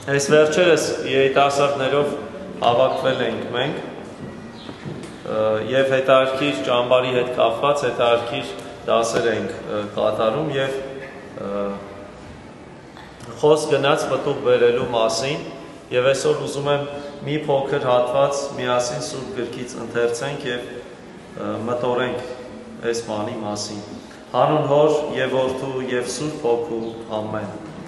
Այս վերջերս երիտասարդներով հավաքվել ենք մենք եւ հետարքիր ճամբարի հետ կապված հետարքիր դասեր ենք կատարում եւ խոսք գնաց պտուղ բերելու մասին եւ այսօր ուզում եմ մի փոքր հատված միասին Սուրբ գրքից ընթերցենք եւ մտորենք այս բանի մասին։ Հանուն Հոր եւ Որդու եւ Սուրբ Հոգու ամեն։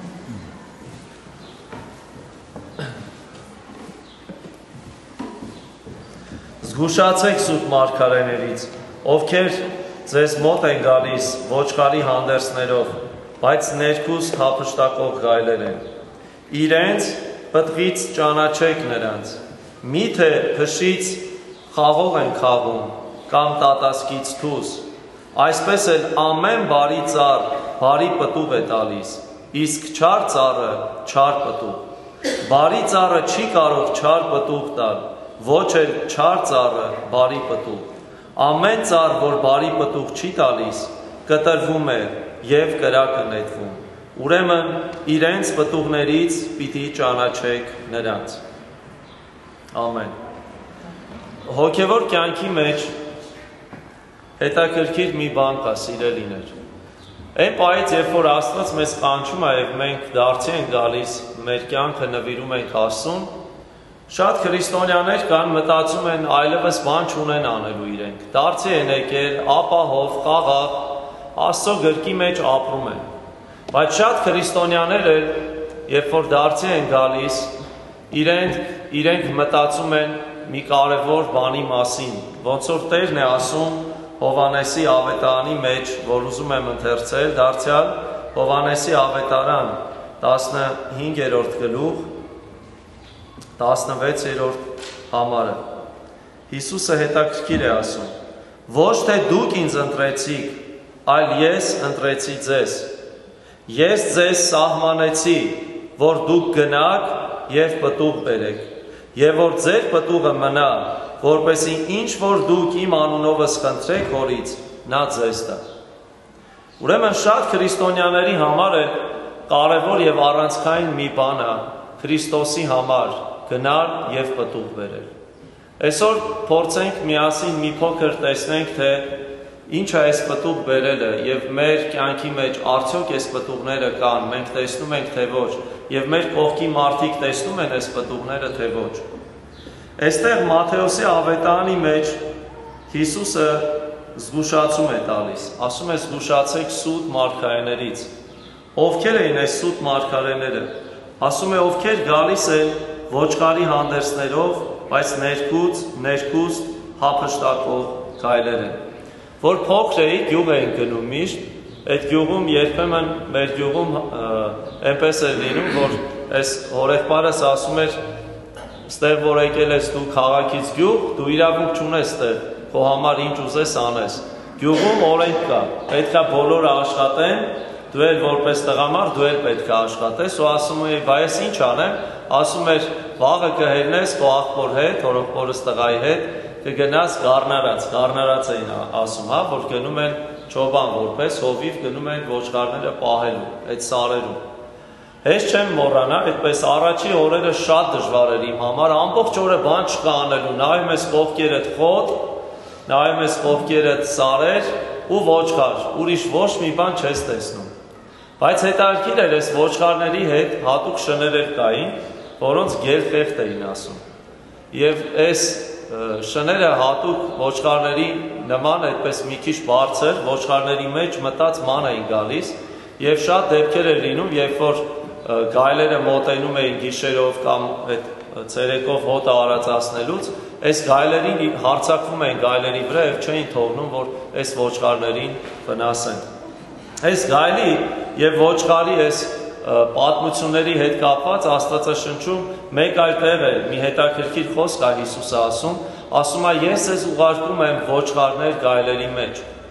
Զգուշացեք Սուրբ մարգարեներից, ովքեր ձեզ մոտ են գալիս ոչխարի հանդերձներով, բայց ներքուստ հափշտակող գայլեր են։ Իրենց պտղից ճանաչեք նրանց, միթե փշից խաղող են խաղում, կամ տատասկից թուզ, այսպես էլ ամեն բարի ծառ բարի պտուղ է տալիս, իսկ չար ծառը չար պտուղ։ Բարի ծառը չի կարող չար պտուղ տալ, ոչ էլ չար ծառը բարի պտուղ։ Ամեն ծառ, որ բարի պտուղ չի տալիս, կտրվում է եւ կրակը նետվում։ Ուրեմն իրենց պտուղներից պիտի ճանաչեք նրանց։ Ամեն։ Հոգևոր կյանքի մեջ հետաքրքիր մի բան կա, սիրելիներ։ Այն պահից, երբ որ Աստված մեզ կանչում է եւ մենք դարձի ենք գալիս, մեր կյանքը նվիրում ենք Աստծուն, շատ քրիստոնյաներ կան մտածում են այլևս բան չունեն անելու իրենք։ Դարձի են եկել, ապահով, խաղաղ, Աստծո գրքի մեջ ապրում են։ Բայց շատ քրիստոնյաներ էլ, երբ որ դարձի են գալիս, իրենք մտածում են մի կարևոր բանի մասին, ոնց որ Տերն է ասում Հովհաննեսի ավետարանի մեջ, որ ուզում եմ ընթերցել, դարձյալ Հովհաննեսի ավետարան 15-րդ գլուխ 16-րդ համարը։ Հիսուսը հետաքրքիր է ասում. ոչ թե դուք ինձ ընտրեցիք, այլ ես ընտրեցի ձեզ։ Ես ձեզ սահմանեցի, որ դուք գնաք եւ պտուղ բերեք, եւ որ ձեր պտուղը մնա, որպեսզի ինչ որ դուք իմ անունովս խնդրեք Հորից, նա ձեզ տա։ Ուրեմն շատ քրիստոնյաների համար է կարևոր եւ առանցքային մի բան է Քրիստոսի համար գնալ եւ պտուղ բերել։ Այսօր փորձենք միասին մի փոքր տեսնենք, թե ինչ է այս պտուղ բերելը եւ մեր կյանքի մեջ արդյոք այս պտուղները կան, մենք տեսնում ենք թե ոչ, եւ մեր կողքի մարդիկ տեսնում են այս պտուղները թե ոչ։ Այստեղ Մատթեոսի ավետարանի մեջ Հիսուսը զգուշացում է տալիս, ասում է զգուշացեք սուտ մարգարեներից։ Ովքեր էին այս սուտ մարգարեները։ Ասում է ովքեր գալիս են ոչխարի հանդերձներով, բայց ներքուստ հափշտակող գայլեր են։ Որ փոքր էի գյուղ էին գնում միշտ, այդ գյուղում երբեմն մեր գյուղում այնպես էր լինում, որ այս հորեղբայրս ասում էր ստեղ որ եկել ես դու քաղաքից գյուղ, դու իրավունք չունես ստեղ, քո համար ինչ ուզես անես։ Գյուղում օրենք կա, պետք է բոլորը աշխատեն, դու էլ որպես տղամարդ դու էլ պետք է աշխատես, ու ասում էի, բայ ես ինչ անեմ, ասում էր վաղը կհելնես քո աղբոր հետ, հորեղբորս տղայի հետ, կգնաս գառնարած էին ասում, հա, որ գնում են չոբան որպես հովիվ գնում են ոչխարները պահելու, այդ սարերում։ Հեչ չեմ մոռանա, այդպես առաջի օրերը շատ դժվար էր իմ համար, ամբողջ օրը բան չկա անելու, նայում ես կողքերդ խոտ, նայում ես կողքերդ սարեր ու ոչխար, ուրիշ ոչ մի բան չես տեսնում։ Բայց հետաքրքիր էր այս ոչխարների հետ հատուկ շներեր կային, որոնց գելխեղտ էին ասում։ Եվ այս շները հատուկ ոչխարների նման այդպես մի քիչ բարձր, ոչխարների մեջ մտած ման էին գալիս եւ շատ դեպքեր էր լինում, երբ որ գայլերը մոտենում էին գիշերով կամ այդ ցերեկով հոտը արածացնելուց, այս գայլերին հարձակվում էին գայլերի վրա եւ չէին թողնում, որ այս ոչխարներին վնասեն։ Այս գայլի եւ ոչխարի այս պատմությունների հետ կապված Աստվածաշնչում մեկ այլ տեղ է մի հետաքրքիր խոսք է Հիսուսը ասում է ես ձեզ ուղարկում եմ ոչխարներ գայլերի մեջ։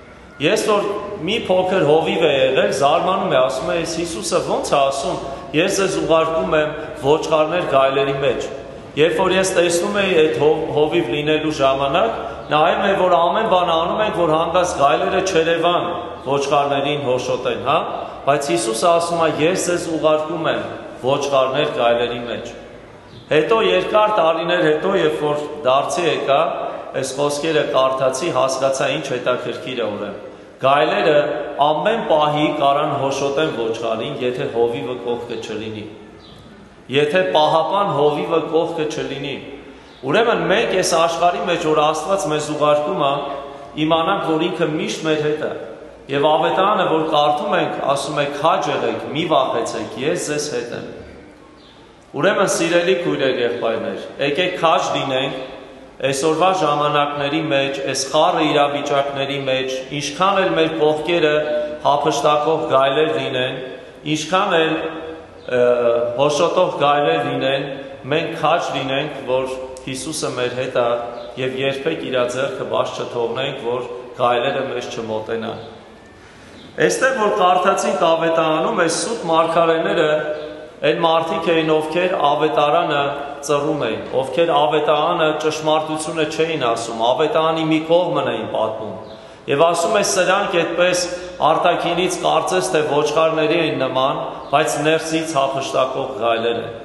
Ես որ մի փոքր հովիվ է եղել, զարմանում է, ասում է ես Հիսուսը ոնց է ասում, ես ձեզ ուղարկում եմ ոչխարներ գայլերի մեջ։ Երբ որ ես տեսնում էի այդ հովիվ լինելու ժամանակ, նայում եմ որ ամեն բան անում ենք, որ հանգած գայլերը չերևան ոչխարներին հոշոտեն, հա, բայց Հիսուսը ասում է ես ձեզ ուղարկում եմ ոչխարներ գայլերի մեջ։ Հետո երկար տարիներ հետո, երբ որ դարձի եկա, այս խոսքերը կարդացի, հասկացա ինչ հետաքրքիր է ուրեմն։ Գայլերը ամեն պահի կարան հոշոտեն ոչխարին, եթե հովիվը կողքը չլինի։ Եթե պահապան հովիվը կողքը չլինի։ Ուրեմն մենք այս աշխարհի մեջ, որ Աստված մեզ ուղարկում է, իմանանք, որ ինքը միշտ մեր հետ է։ Եվ ավետարանը, որ կարդում ենք, ասում է քաջ եղեք, մի վախեցեք, ես ձեզ հետ եմ։ Ուրեմն սիրելի քույրեր, եղբայրներ, եկեք քաջ լինենք այսօրվա ժամանակների մեջ, այս խառը իրավիճակների մեջ, ինչքան էլ մեր կողքերը հափշտակող գայլեր լինեն, ինչքան էլ հոշոտող գայլեր լինեն, մենք քաջ լինենք, որ Հիսուսը մեր հետ է եւ երբեք իր ձեռքը բաց չթողնենք, որ գայլերը մեզ չմոտենան։ Այստեղ որ կարդացինք ավետարանում, այս սուտ մարգարեները այն մարդիկ էին, ովքեր ավետարանը ծռում էին, ովքեր ավետարանը ճշմարտությունը չէին ասում, ավետարանի մի կողմն էին պատմում։ Եվ ասում է սրանք այդպես արտաքինից կարծես թե ոչխարների էին նման, բայց ներսից հափշտակող գայլեր են։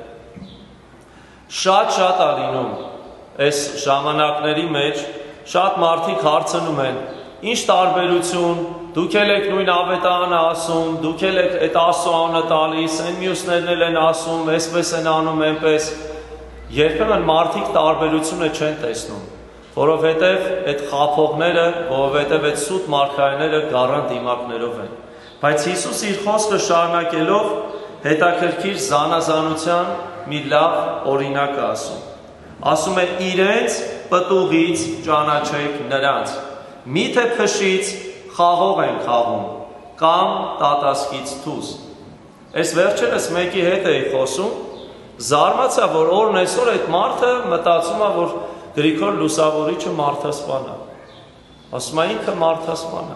Շատ է լինում այս ժամանակների մեջ, շատ մարդիկ հարցնում են, ինչ տարբերություն, դուք եք նույն ավետարանը ասում, դուք եք այդ Աստծո տալիս, այն մյուսներն էլ են ասում, այսպես են անում, այնպես։ Երբեմն մարդիկ տարբերությունը չեն տեսնում, որովհետև այդ խաբողները, որովհետև այդ սուտ մարգարեները գառան դիմակներով են։ Բայց Հիսուս իր խոսքը շարունակելով հետաքրքիր զանազանության մի լավ օրինակ է ասում։ Ասում է իրենց պտուղից ճանաչեք նրանց, միթե փշից խաղող են խաղում, կամ տատասկից թուզ։ Այս վերջերս մեկի հետ էի խոսում, զարմացա, որ օրն այսօր այդ մարդը մտածում է, որ Գրիգոր Լուսավորիչը մարդասպան է։ Ասում է ինքը մարդասպան է։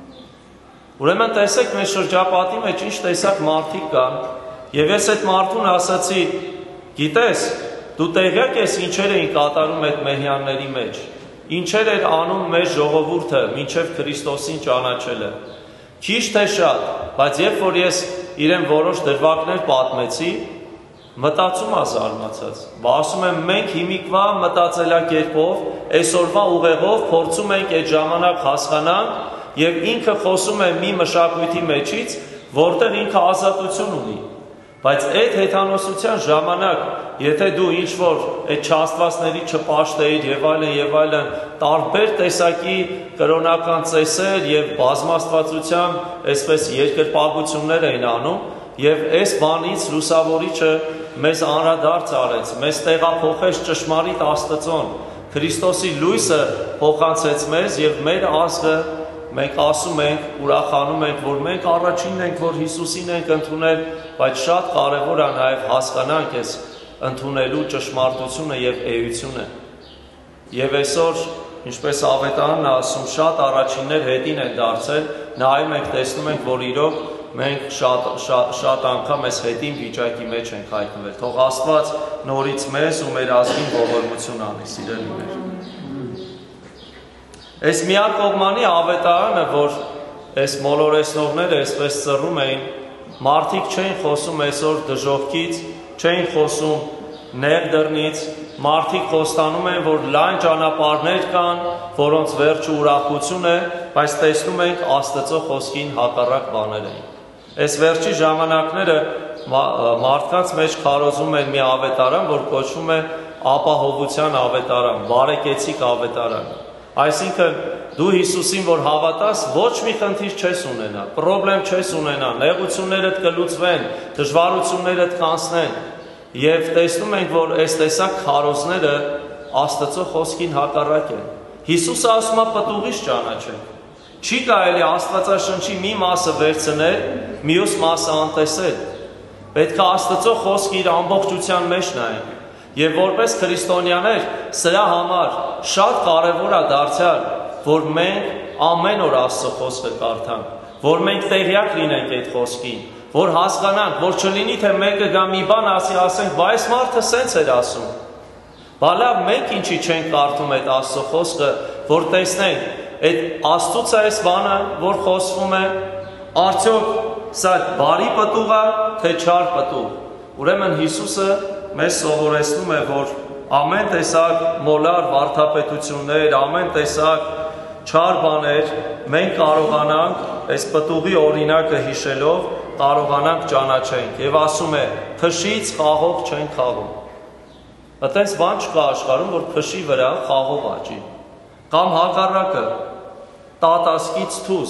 Ուրեմն տեսեք մեր շրջապատի մեջ ինչ տեսակ մարդիկ կան, եւ ես այդ մարդուն ասացի, գիտես, դու տեղյակ ես ինչեր էին կատարում այդ մեհյանների մեջ, ինչեր էր անում մեր ժողովուրդը մինչև Քրիստոսին ճանաչելը։ Քիչ թե շատ, բայց երբ որ ես իրեն որոշ դրվագներ պատմեցի, մտածում է զարմացած։ Ասում եմ մենք հիմիկվա մտածելակերպով, այսօրվա ուղեղով փորձում ենք այդ ժամանակ հասկանանք եւ ինքը խոսում է մի մշակույթի մեջից, որտեղ ինքը ազատություն ունի։ Բայց այդ հեթանոսության ժամանակ, եթե դու ինչ-որ այդ չաստվածների չպաշտեիր եւ այլն, տարբեր տեսակի կրոնական ծեսեր եւ բազմաստվածությամբ այսպես երկրպագություններ էին անում, եւ այս բանից Լուսավորիչը մեզ անդրադարձ արեց, մեզ տեղափոխեց ճշմարիտ Աստծոն, Քրիստոսի լույսը փոխանցեց մեզ եւ մեր ազգը մենք ասում ենք, ուրախանում ենք, որ մենք առաջինն ենք, որ Հիսուսին ենք ընդունել, բայց շատ կարևոր է նաև հասկանանք այս ընդունելու ճշմարտությունը եւ էությունը։ Եվ այսօր, ինչպես ավետարանն ասում, շատ առաջիններ հետին են դարձել, նայում ենք, տեսնում ենք, որ իրոք մենք շատ անգամ այս հետին վիճակի մեջ ենք հայտնվել։ Թող Աստված նորից մեզ ու մեր ազգին ողորմություն անի, սիրելիներ։ Այս միակողմանի ավետարանը, որ այս մոլորեսնողները այսպես ծռում էին, մարդիկ չէին խոսում այսօր դժոխքից, չէին խոսում ներդրնից, մարդիկ խոստանում են, որ լայն ճանապարհներ կան, որոնց վերջը ուրախություն է, բայց տեսնում ենք Աստծո խոսքին հակառակ բաներ են։ Այս վերջի ժամանակները մարդկանց մեջ քարոզում են մի ավետարան, որ կոչվում է ապահովության ավետարան, բարեկեցիկ ավետարան։ Այսինքն դու Հիսուսին որ հավատաս, ոչ մի խնդիր չես ունենա, պրոբլեմ չես ունենա, նեղություններդ կլուծվեն, դժվարություններդ կանցնեն։ Եվ տեսնում ենք, որ այս տեսակ քարոզները Աստծո խոսքին հակառակ են։ Հիսուսը ասում է պտուղից ճանաչեք։ Չի կարելի Աստվածաշնչի մի մասը վերցնել, մյուս մասը անտեսել։ Պետք է Աստծո խոսքը իր ամբողջության մեջ նայենք։ Եվ որպես քրիստոնյաներ սրա համար շատ կարևոր է դարձյալ, որ մենք ամեն օր Աստծո խոսքը կարդանք, որ մենք տեղյակ լինենք այդ խոսքին, որ հասկանանք, որ չլինի թե մեկը գա մի բան ասի, ասենք, բա այս մարդը սենց էր ասում։ Բա լավ, մենք ինչի չենք կարդում այդ Աստծո խոսքը, որ տեսնենք, այդ Աստծուց է այս բանը, որ խոսվում է, արդյոք սա բարի պտուղ է, թե չար պտուղ։ Ուրեմն Հիսուսը մեզ սովորեցնում է, որ ամեն տեսակ մոլար վարդապետություններ, ամեն տեսակ չար բաներ մենք կարողանանք այս պտուղի օրինակը հիշելով կարողանանք ճանաչենք եւ ասում է փշից խաղող չեն խաղում։ Այդպես բան չկա աշխարհում, որ փշի վրա խաղող աճի կամ հակառակը տատասկից թուզ։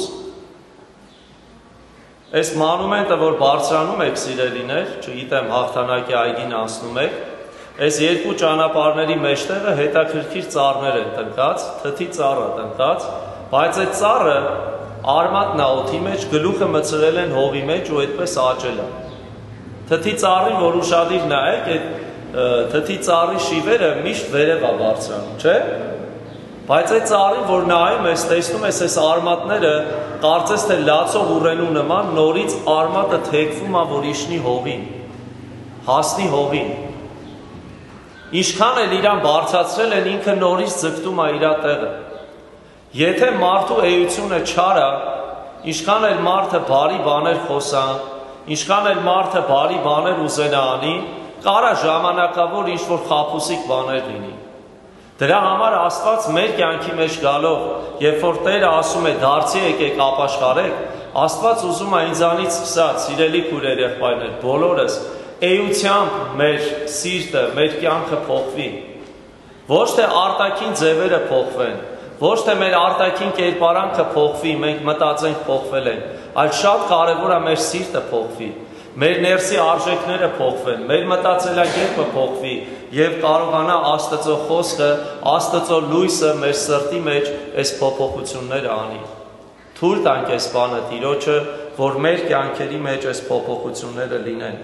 Այս մանումենտը, որ բարձրանում եք սիրելիներ, չգիտեմ հաղթանակի այգին անցնում եք, այս երկու ճանապարհների մեջտեղը հետաքրքիր ծառներ են տնկած, թթի ծառը տնկած, բայց այդ ծառը արմատն է օդի մեջ, գլուխը մցրել են հողի մեջ ու այդպես աճել է։ Թթի ծառին, որ ուշադիր նայեք, այդ թթի ծառի շիվերը միշտ վերև է բարձրանում, չէ՞։ Բայց այդ ծառին, որ նայում ես, տեսնում ես այս արմատները, կարծես թե լացող ուռենու նման, նորից արմատը թեքվում է, որ իջնի հողին, հասնի հողին։ Ինչքան էլ իրան բարձրացրել են, ինքը նորից ձգտում է իր տեղը։ Եթե մարդու էությունը չար է, ինչքան էլ մարդը բարի բաներ խոսան, ինչքան էլ մարդը բարի բաներ ուզենա անի, կարա ժամանակավոր ինչ-որ խաբուսիկ բաներ լինի։ Դրա համար Աստված մեր կյանքի մեջ գալով, երբ որ Տերը ասում է դարձի եկեք ապաշխարեք, Աստված ուզում է ինձանից սկսած, սիրելի քույրեր, եղբայրներ, բոլորս էությամբ մեր սիրտը, մեր կյանքը փոխվի։ Ոչ թե արտաքին ձևերը փոխվեն, ոչ թե մեր արտաքին կերպարանքը փոխվի, մենք մտածենք փոխվել են, այլ շատ կարևոր է մեր սիրտը փոխվի, մեր ներսի արժեքները փոխվեն, մեր մտածելակերպը փոխվի եւ կարողանա Աստծո խոսքը, Աստծո լույսը մեր սրտի մեջ այս փոփոխությունները անի։ Թույլ տանք այս բանը Տիրոջը, որ մեր կյանքերի մեջ այս փոփոխությունները լինեն։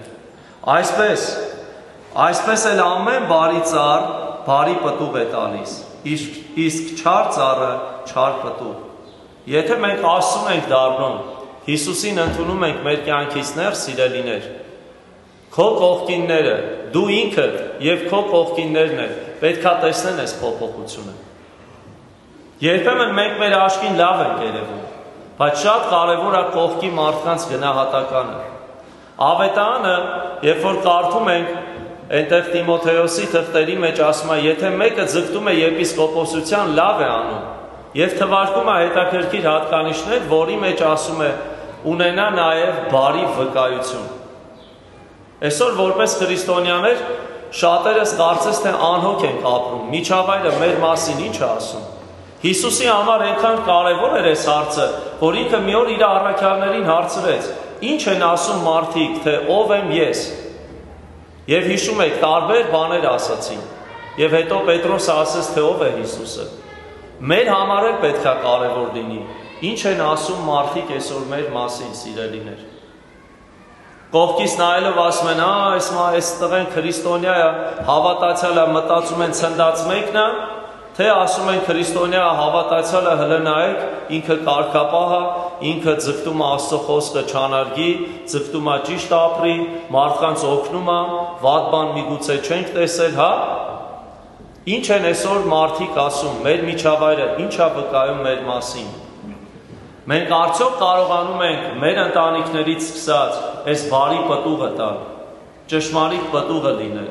Այսպես էլ ամեն բարի ծառ բարի պտուղ է տալիս, իսկ չար ծառը չար պտուղ։ Եթե մենք Աստծուն ենք դառնում, Հիսուսին ընդունում ենք մեր կյանքից ներս, սիրելիներ, քո կողքինները, դու ինքդ եւ քո կողքիններն են, պետքա տեսնեն այս փոփոխությունը։ Երբեմն մենք մեր աչքին լավ ենք երևում, բայց շատ կարևոր է կողքի մարդկանց գնահատականը։ Ավետարանը, երբ որ կարդում ենք, այնտեղ Տիմոթեոսի թղթերի մեջ ասում է, եթե մեկը ձգտում է եպիսկոպոսության, լավ է անում, եւ թվարկում է հետաքրքիր հատկանիշներ, որի մեջ ասում է ունենա նաև բարի վկայություն։ Այսօր որպես քրիստոնյաներ շատերս կարծես թե անհոգ ենք ապրում, միջավայրը մեր մասին ինչ է ասում։ Հիսուսի համար այնքան կարևոր էր այս հարցը, որ ինքը մի օր իր առաքյալներին հարցրեց. ինչ են ասում մարդիկ, թե ով եմ ես։ Եվ հիշում եք, տարբեր բաներ ասացին։ Եվ հետո Պետրոսը ասեց, թե ով է Հիսուսը։ Մեր համար էլ պետք է կարևոր լինի, ինչ են ասում մարդիկ այսօր մեր մասին, սիրելիներ։ Կողքից նայելով ասում են, այս տղեն քրիստոնյա է, հավատացյալ է, մտածում են ցնդած մեկն է, թե ասում են քրիստոնյա է, հավատացյալ է, հələ նայեք, ինքը կարգապահ է, ինքը ձգտում է Աստծո խոսքը չանարգի, ձգտում է ճիշտ ապրի, մարդկանց օգնում է, վատ բան միգուցե չենք տեսել, հա։ Ինչ են այսօր մարդիկ ասում, մեր միջավայրը ինչ է վկայում մեր մասին։ Մենք արդյոք կարողանում ենք մեր ընտանիքներից սկսած այս բարի պտուղը տալ, ճշմարիտ պտուղը լինել։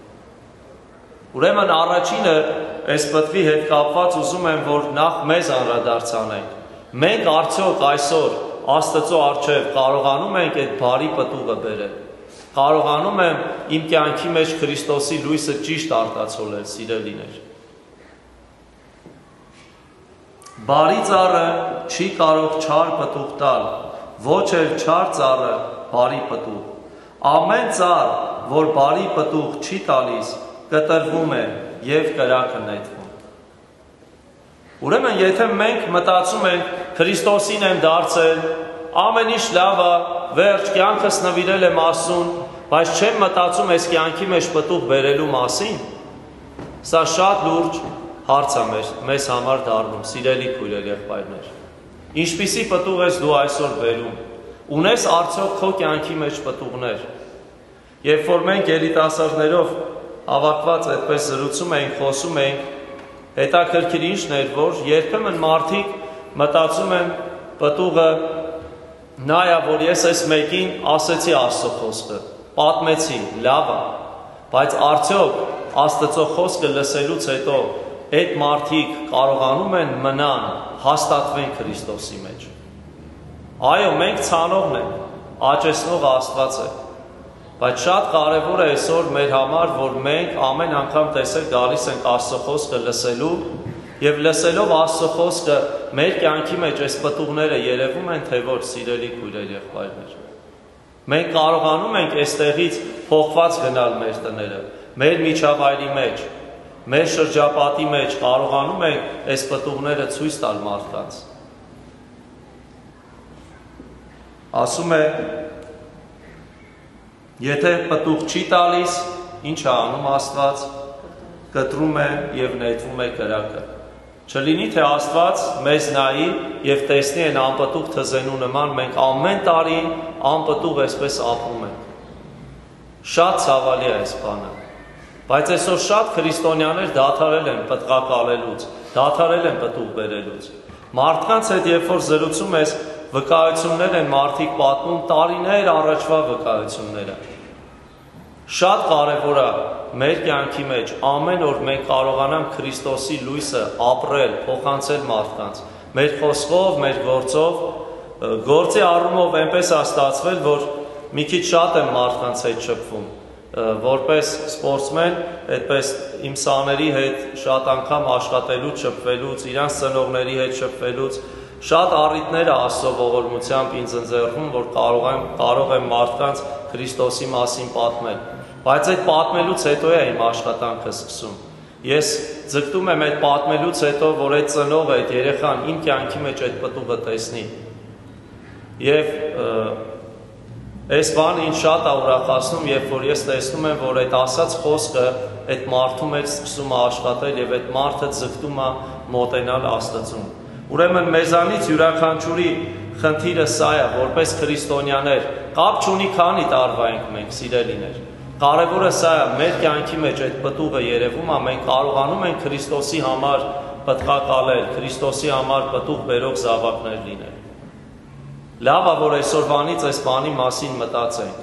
Ուրեմն առաջինը այս պտվի հետ կապված ուզում եմ, որ նախ մեզ անդրադարձանենք։ Մենք արդյոք այսօր Աստծո առջև կարողանում ենք այդ բարի պտուղը բերել։ Կարողանում եմ իմ կյանքի մեջ Քրիստոսի լույսը ճիշտ արտացոլել, սիրելիներ։ Բարի ծառը չի կարող չար պտուղ տալ, ոչ էլ չար ծառը բարի պտուղ։ Ամեն ծառ, որ բարի պտուղ չի տալիս, կտրվում է եւ կրակը նետվում։ Ուրեմն, եթե մենք մտածում ենք Քրիստոսին եմ դարձել, ամեն ինչ լավ է, վերջ կյանքս նվիրել եմ Աստծուն, բայց չեմ մտածում այս կյանքի մեջ պտուղ բերելու մասին, սա շատ լուրջ հարց է մեզ համար դառնում, սիրելի քույրեր, եղբայրներ։ Ինչպիսի պտուղ ես դու այսօր բերում, ունես արդյոք քո կյանքի մեջ պտուղներ։ Երբ որ մենք երիտասարդներով հավաքված այդպես զրուցում ենք, խոսում ենք, հետաքրքիր ինչն էր, որ երբեմն մարդիկ մտածում են պտուղը նա է, որ ես այս մեկին ասեցի Աստծո խոսքը, պատմեցի, լավ է, բայց արդյոք Աստծո խոսքը լսելուց հետո այդ մարդիկ կարողանում են մնան, հաստատվեն Քրիստոսի մեջ։ Այո, մենք ցանողն ենք, աճեցնողը Աստված է, բայց շատ կարևոր է այսօր մեր համար, որ մենք ամեն անգամ տեսեք գալիս ենք Աստծո խոսքը լսելու եւ լսելով Աստծո խոսքը մեր կյանքի մեջ այս պտուղները երևում են, թե ոչ, սիրելի քույրեր, եղբայրներ։ Մենք կարողանում ենք այստեղից փոխված գնալ մեր տները, մեր միջավայրի մեջ, մեր շրջապատի մեջ կարողանում ենք այս պտուղները ցույց տալ մարդկանց։ Ասում է, եթե պտուղ չի տալիս, ինչ է անում Աստված, կտրում է եւ նետվում է կրակը։ Չլինի, թե Աստված մեզ նայի եւ տեսնի այն անպտուղ թզենու նման, մենք ամեն տարի անպտուղ այսպես ապրում ենք։ Շատ ցավալի է այս բանը։ Բայց այսօր շատ քրիստոնյաներ դադարել են պտղակալելուց, դադարել են պտուղ բերելուց։ Մարդկանց հետ երբ որ զրուցում ես, վկայություններ են մարդիկ պատմում, տարիներ առաջվա վկայությունները։ Շատ կարևոր է մեր կյանքի մեջ ամեն օր մենք կարողանանք Քրիստոսի լույսը ապրել, փոխանցել մարդկանց, մեր խոսքով, մեր գործով, գործի առումով այնպես է ստացվել, որ մի քիչ շատ եմ մարդկանց հետ շփվում, որպես սպորտսմեն, այդպես իմ սաների հետ շատ անգամ աշխատելուց, շփվելուց, իրանց ծնողների հետ շփվելուց, շատ առիթներ է Աստծո ողորմությամբ ինձ ընձեռվում, որ կարող եմ մարդկանց Քրիստոսի մասին պատմել։ Բայց այդ պատմելուց հետո է իմ աշխատանքը սկսում։ Ես ձգտում եմ այդ պատմելուց հետո, որ այդ ծնողը, այդ երեխան իմ կյանքի մեջ այդ պտուղը տեսնի։ Եվ այս բանը ինձ շատ է ուրախացնում, երբ որ ես տեսնում եմ, որ այդ ասած խոսքը այդ մարդու մեջ սկսում է աշխատել եւ այդ մարդը ձգտում է մոտենալ Աստծուն։ Ուրեմն մեզանից յուրաքանչյուրի խնդիրը սա է, որպես քրիստոնյաներ, կապ չունի քանի տարվա ենք մենք, սիրելիներ։ Կարևորը սա է, մեր կյանքի մեջ այդ պտուղը երևում է, մենք կարողանում ենք Քրիստոսի համար պտղակալել, Քրիստոսի համար պտուղ բերող զավակներ լինել։ Լավ է, որ այսօրվանից այս բանի մասին մտածենք։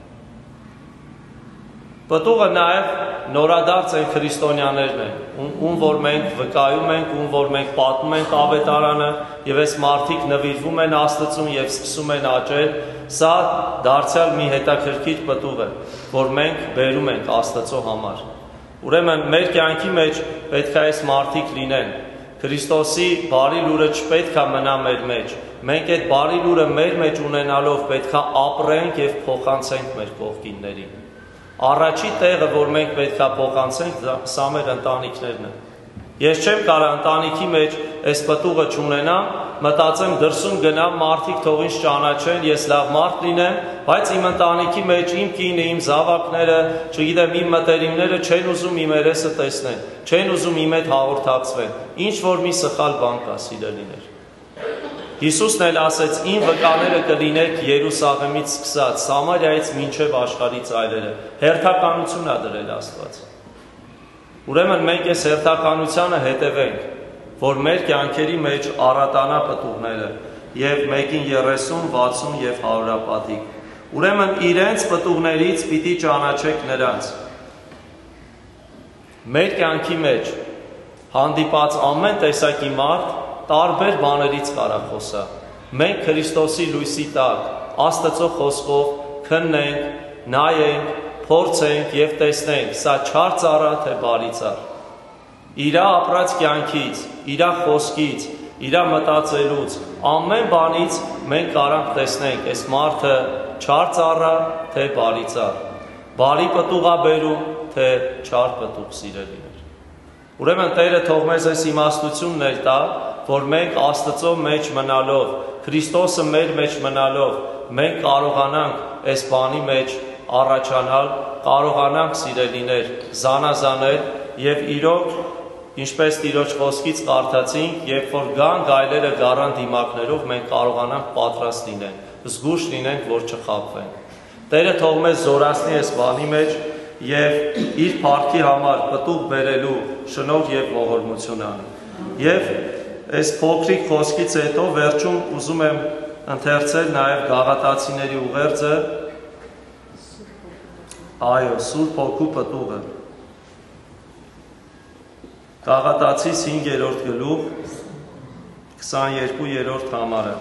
Պտուղը նաև նորադարձ են քրիստոնյաներն են, ում որ մենք վկայում ենք, ում որ մենք պատմում ենք ավետարանը եւ այս մարդիկ նվիրվում են Աստծուն եւ սկսում են աճել, սա դարձյալ մի հետաքրքիր պտուղ է, որ մենք բերում ենք Աստծո համար։ Ուրեմն մեր կյանքի մեջ պետք է այս մարդիկ լինեն։ Քրիստոսի բարի լուրը չպետք է մնա մեր մեջ։ Մենք այդ բարի լուրը մեր մեջ ունենալով պետք է ապրենք եւ փոխանցենք մեր կողքիններին։ Առաջի տեղը, որ մենք պետք է փոխանցենք, սա մեր ընտանիքներն են։ Ես չեմ կարող ընտանիքի մեջ այս պտուղը չունենամ, մտածեմ դրսում գնամ, մարդիկ թող ինձ ճանաչեն, ես լավ մարդ լինեմ, բայց իմ ընտանիքի մեջ իմ կինը, իմ զավակները, չգիտեմ, իմ մտերիմները չեն ուզում իմ երեսը տեսնեն, չեն ուզում իմ հետ հաղորդակցվեն։ Ինչ որ մի սխալ բան կա, սիրելիներ։ Հիսուսն էլ ասեց, իմ վկաները կլինեք Երուսաղեմից սկսած, Սամարիայից մինչև աշխարհի ծայրերը։ Հերթականություն է դրել Աստված։ Ուրեմն մենք այս հերթականությանը հետևենք, որ մեր կյանքերի մեջ առատանա պտուղները եւ մեկին 30, 60 եւ 100 պատիկ։ Ուրեմն իրենց պտուղներից պիտի ճանաչեք նրանց։ Մեր կյանքի մեջ հանդիպած ամեն տեսակի մարդ տարբեր բաներից կարա խոսա։ Մենք Քրիստոսի լույսի տակ, Աստծո խոսքով քննենք, նայենք, փորձենք եւ տեսնենք, սա չար ծառա թե բարի ծառ։ Իրա ապրած կյանքից, իրա խոսքից, իրա մտածելուց, ամեն բանից մենք կարանք տեսնենք, այս մարդը չար ծառա թե բարի ծառ։ Բարի պտուղ է բերում թե չար պտուղ, սիրելիներ։ Ուրեմն Տերը թող մեզ այս իմաստությունն տա, որ մենք Աստծո մեջ մնալով, Քրիստոսը մեր մեջ մնալով, մենք կարողանանք այս բանի մեջ առաջանալ, կարողանանք, սիրելիներ, զանազանել եւ իրոք, ինչպես Տիրոջ խոսքից կարդացինք, երբ որ գան գայլերը գառան դիմակներով, մենք կարողանանք պատրաստ լինենք, զգուշ լինենք, որ չխաբվենք։ Տերը թող մեզ զորացնի այս բանի մեջ եւ իր փառքի համար պտուղ բերելու շնորհ եւ ողորմություն անի։ Եվ այս փոքրիկ խոսքից հետո վերջում ուզում եմ ընթերցել նաև Գաղատացիների ուղերձը Այո, Սուրբ Հոգու պտուղը։ Գաղատացիս 5-րդ գլուխ 22-րդ համարը։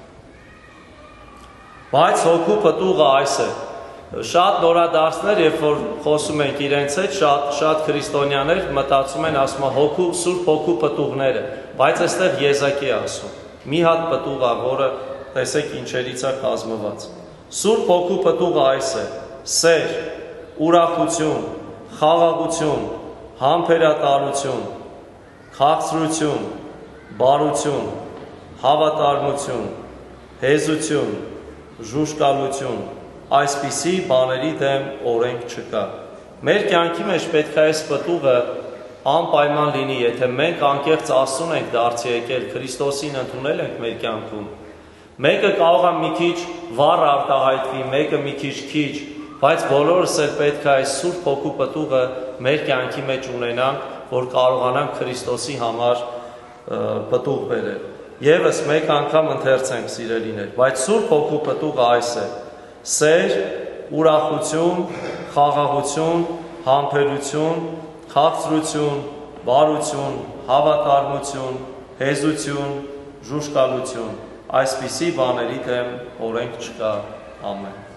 Բայց Հոգու պտուղը այս է։ Շատ նորադարձներ, երբ որ խոսում ենք իրենց հետ, շատ քրիստոնյաներ մտածում են, ասում են Հոգու, Սուրբ Հոգու պտուղները, բայց այստեղ եզակի է ասում։ Մի հատ պտուղ է, որը տեսեք ինչերից է կազմված։ Սուրբ Հոգու պտուղը այս է. սեր, ուրախություն, խաղաղություն, համբերատարություն, քաղցրություն, բարություն, հավատարմություն, հեզություն, ժուժկալություն, այսպիսի բաների դեմ օրենք չկա։ Մեր կյանքի մեջ պետք է այս պտուղը անպայման լինի, եթե մենք անկեղծ Աստծուն ենք դարձի եկել, Քրիստոսին ընդունել ենք մեր կյանքում։ Մեկը կարող է մի քիչ վառ արտահայտվի, մեկը մի քիչ, բայց բոլորս էլ պետք է այս Սուրբ Հոգու պտուղը մեր կյանքի մեջ ունենանք, որ կարողանանք Քրիստոսի համար պտուղ բերել։ Եվս մեկ անգամ ընթերցենք, սիրելիներ, բայց Սուրբ Հոգու պտուղը այս է. սեր, ուրախություն, խաղաղություն, համբերություն, քաղցրություն, բարություն, հավատարմություն, հեզություն, ժուժկալություն, այսպիսի բաների դեմ օրենք չկա։ Ամեն։